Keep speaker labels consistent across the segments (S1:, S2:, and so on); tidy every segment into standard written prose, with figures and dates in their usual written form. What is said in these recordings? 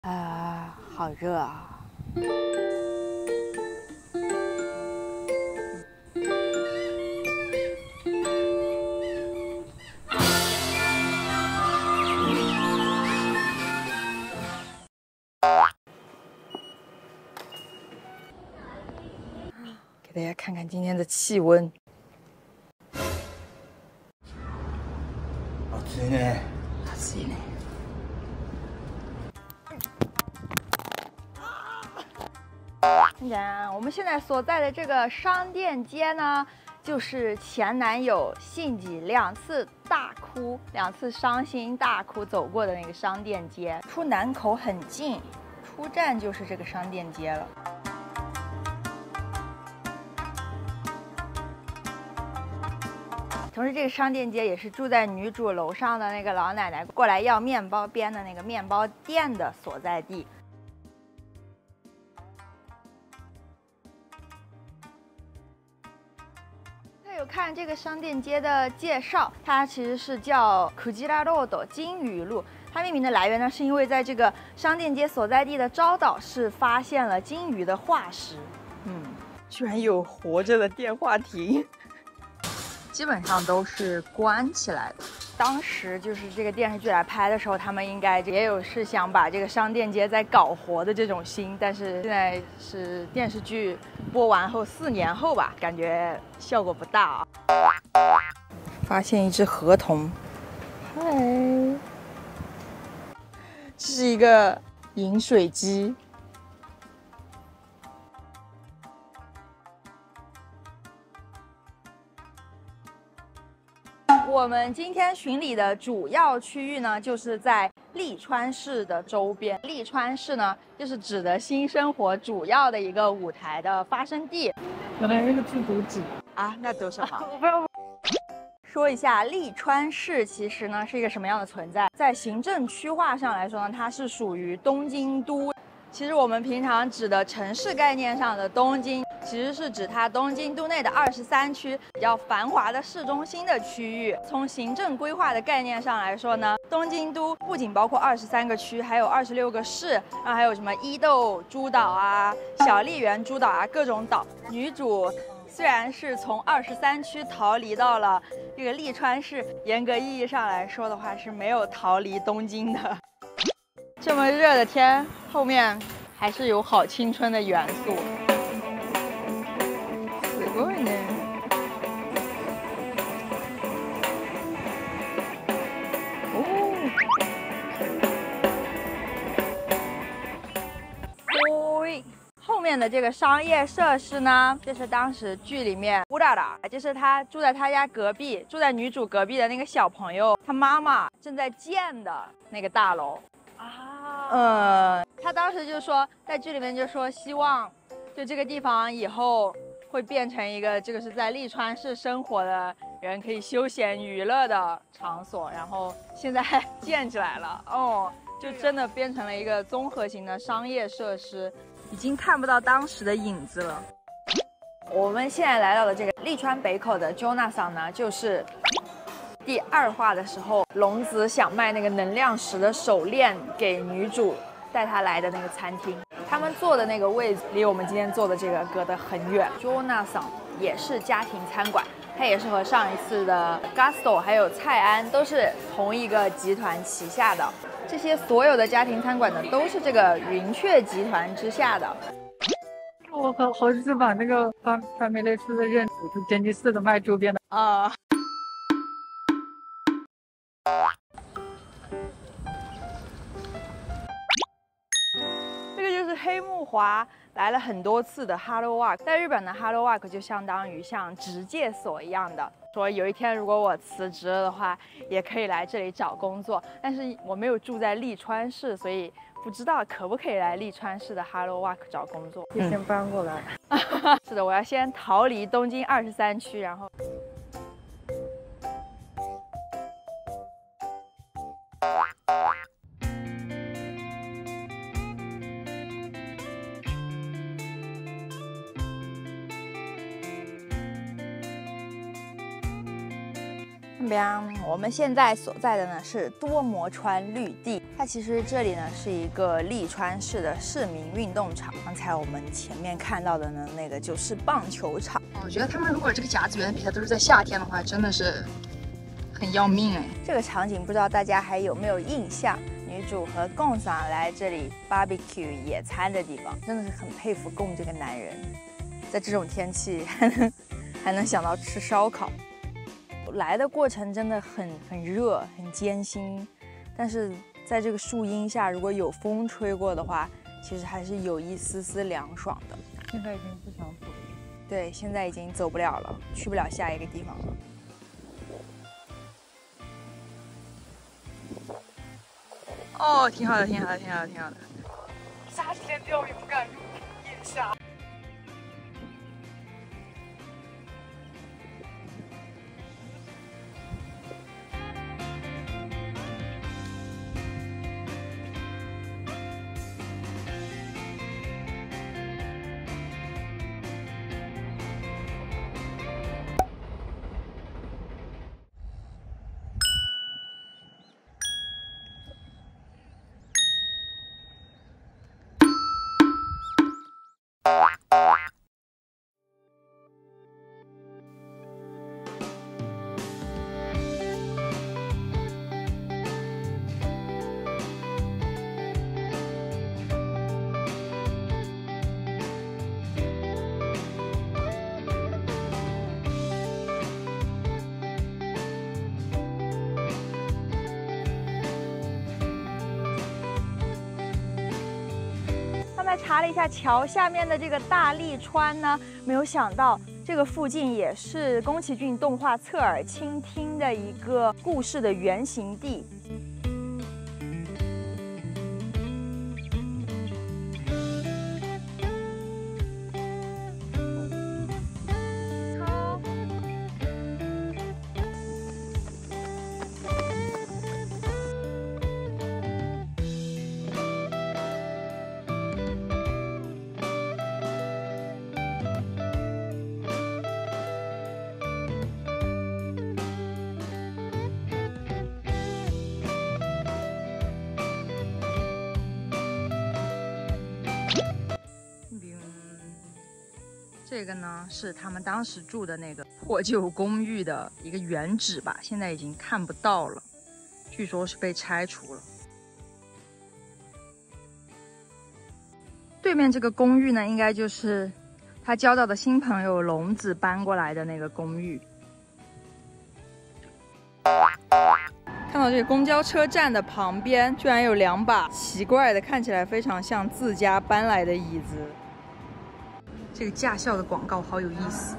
S1: 啊，好热啊！给大家看看今天的气温。
S2: 暑いね。
S1: 暑いね。我们现在所在的这个商店街呢，就是前男友信己2次大哭、2次伤心大哭走过的那个商店街。出南口很近，出站就是这个商店街了。同时，这个商店街也是住在女主楼上的那个老奶奶过来要面包边的那个面包店的所在地。有看这个商店街的介绍，它其实是叫 Kujira Road 金鱼路。它命名的来源呢，是因为在这个商店街所在地的昭岛市发现了金鱼的化石。居然有活着的电话亭。基本上都是关起来的。当时就是这个电视剧来拍的时候，他们应该也有是想把这个商店街再搞活的这种心，但是现在是电视剧播完后4年后吧，感觉效果不大啊。发现一只河童，嗨，这是一个饮水机。我们今天巡礼的主要区域呢，就是在利川市的周边。利川市呢，就是指的新生活主要的一个舞台的发生地。
S3: 原来那个字读纸
S1: 啊，那读什么？我不要。说一下利川市其实呢是一个什么样的存在？在行政区划上来说呢，它是属于东京都。其实我们平常指的城市概念上的东京，其实是指它东京都内的23区比较繁华的市中心的区域。从行政规划的概念上来说呢，东京都不仅包括23个区，还有26个市，然后还有什么伊豆诸岛啊、小笠原诸岛啊，各种岛。女主虽然是从23区逃离到了这个利川市，严格意义上来说的话是没有逃离东京的。这么热的天，后面还是有好青春的元素。すごいね。哦，后面的这个商业设施呢，这是当时剧里面乌拉拉，就是他住在他家隔壁，住在女主隔壁的那个小朋友，他妈妈正在建的那个大楼。他当时就说，在剧里面就说希望，就这个地方以后会变成一个这个是在利川市生活的人可以休闲娱乐的场所，然后现在建起来了，就真的变成了一个综合型的商业设施，已经看不到当时的影子了。我们现在来到的这个利川北口的 Jonasan 呢，就是第2话的时候，龙子想卖那个能量石的手链给女主带她来的那个餐厅，他们坐的那个位置离我们今天坐的这个隔得很远。Jonasan 也是家庭餐馆，它也是和上一次的 Gusto 还有蔡安都是同一个集团旗下的。这些所有的家庭餐馆呢，都是这个云雀集团之下的。
S3: 我好几次把那个范梅雷斯的认主是杰尼斯的卖周边的
S1: 啊。这个就是黑木华来了很多次的 Hello Work， 在日本的 Hello Work 就相当于像职介所一样的，说有一天如果我辞职了的话，也可以来这里找工作。但是我没有住在利川市，所以不知道可不可以来利川市的 Hello Work 找工作。
S3: 就先搬过来。
S1: 是的，我要先逃离东京23区，然后。 那边我们现在所在的呢是多摩川绿地，它其实这里呢是一个利川市的市民运动场。刚才我们前面看到的呢，那个就是棒球场。
S2: 我觉得他们如果这个甲子园比赛都是在夏天的话，真的是很要命哎。
S1: 这个场景不知道大家还有没有印象？女主和贡桑来这里 barbecue 野餐的地方，真的是很佩服贡这个男人，在这种天气还能想到吃烧烤。来的过程真的很热，很艰辛，但是在这个树荫下，如果有风吹过的话，其实还是有一丝丝凉爽的。
S3: 现在已经不想走了。
S1: 对，现在已经走不了了，去不了下一个地方了。哦，挺好的，挺好的，挺好的，挺好的。
S3: 夏天钓鱼不敢入夜下。
S1: 查了一下桥下面的这个大利川呢，没有想到这个附近也是宫崎骏动画《侧耳倾听》的一个故事的原型地。这个呢是他们当时住的那个破旧公寓的一个原址吧，现在已经看不到了，据说是被拆除了。对面这个公寓呢，应该就是他交到的新朋友龙子搬过来的那个公寓。看到这个公交车站的旁边，居然有2把奇怪的，看起来非常像自家搬来的椅子。这个驾校的广告好有意思。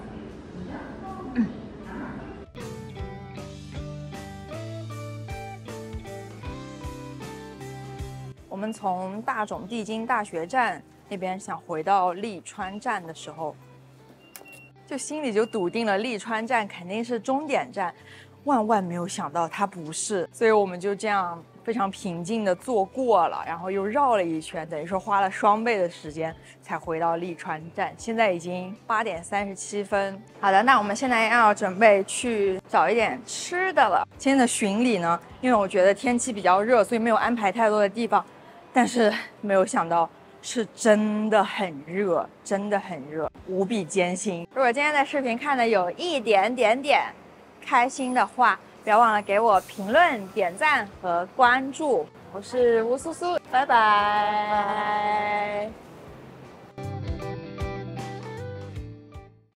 S1: 我们从大冢地津大学站那边想回到利川站的时候，就心里就笃定了利川站肯定是终点站，万万没有想到它不是，所以我们就这样非常平静地坐过了，然后又绕了一圈，等于说花了双倍的时间才回到利川站。现在已经8点37分。好的，那我们现在要准备去找一点吃的了。今天的巡礼呢，因为我觉得天气比较热，所以没有安排太多的地方，但是没有想到是真的很热，真的很热，无比艰辛。如果今天的视频看的有一点开心的话，不要忘了给我评论、点赞和关注。我是吴苏苏，拜拜。